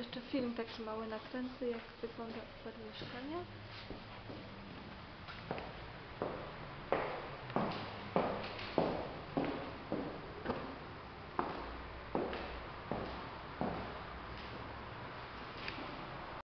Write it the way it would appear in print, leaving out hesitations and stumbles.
jeszcze film taki mały nakręcę, jak wygląda układ mieszkania.